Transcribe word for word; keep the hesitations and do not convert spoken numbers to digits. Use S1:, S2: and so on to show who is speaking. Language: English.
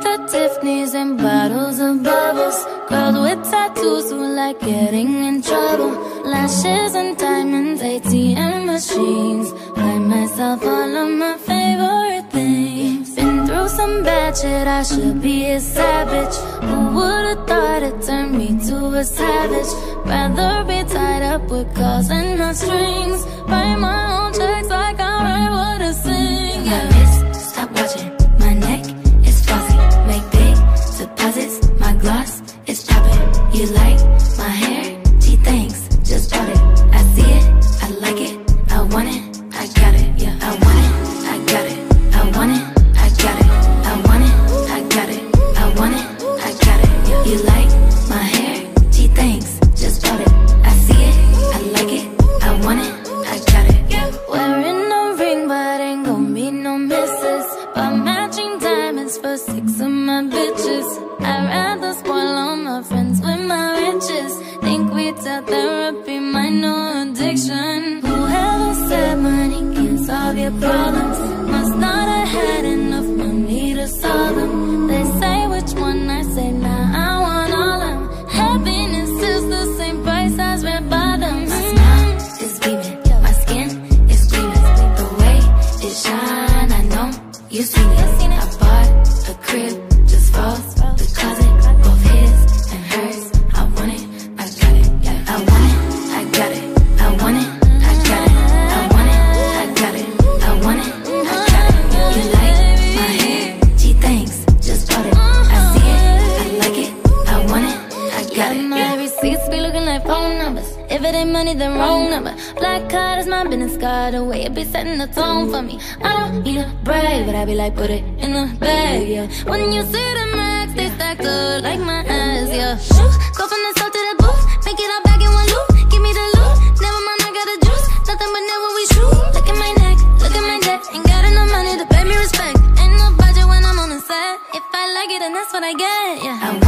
S1: the Tiffany's and bottles of bubbles. Girls with tattoos who like getting in trouble. Lashes and diamonds, A T M machines. Buy myself all of my favorite things. Been through some bad shit, I should be a savage. Who would've thought it turned me to a savage? Rather be tied up with calls and not strings. Write my own checks like I write what I sing. Yeah. My wrist, stop watching. My neck is fuzzy. Make big deposits. My gloss is popping. You like my hair? Gee, thanks. Just bought it. I see it. I like it. I want it. I got it. Yeah. I want it. I got it. I want it. I got it. I want it. I got it. I want it. I got it. Yeah. You like my hair? Gee, thanks. Just bought it. I see it. I like it. I want it. I got it. Yeah. Wearing a ring, but ain't gon' be no misses. But matching diamonds for six of my bitches. I'd rather spoil all my friends with my riches. Think we tell therapy my new addiction. Whoever said money can solve your problems must not have had enough money to solve them. They say which one, I say nah, I want all of them. Happiness is the same price as red bottoms. My smile is beaming, my skin is gleaming. The way it shine, I know you seen it. I bought a crib just for the closet, both his and hers. I want it, I got it. I want it, I got it. I want it, I got it. I want it, I got it. I want it, I got it. You like my hair? Gee, thanks. Just bought it. I see it, I like it. I want it, I got it. My receipts be looking like phone numbers. If it ain't money, then wrong number. Black card is my business card. The way it be setting the tone for me. I don't need a brag, but I be like, put it in the bag, yeah. When you see the max, they stacked up like my ass, yeah. Shoot, go from the south to the booth. Make it all back in one loop. Give me the loot. Never mind, I got the juice. Nothing but never we shoot. Look at my neck, look at my debt. Ain't got enough money to pay me respect. Ain't no budget when I'm on the set. If I like it, then that's what I get, yeah. I